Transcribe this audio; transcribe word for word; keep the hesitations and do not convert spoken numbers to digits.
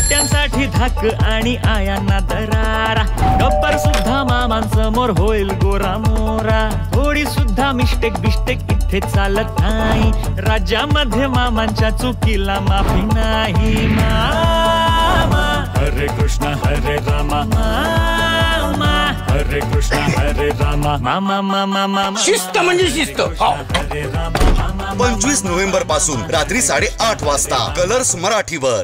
सुट्ट्यांसाठी धाक आणि आयांना दरारा, गब्बर सुद्धा मामांसमोर होईल गोरा मोरा. थोडी सुद्धा मिस्टेक बिस्टेक इथे चालत नाही, राज्यामध्ये मामांच्या चुकीला माफी नाही. मामा हरे कृष्ण हरे रामा, मामा हरे कृष्ण हरे रामा, मामा मामा मामा. शिस्त म्हणजे शिस्त. पंचवीस नोव्हेंबर पासून रात्री साडे आठ वाजता कलर्स मराठीवर.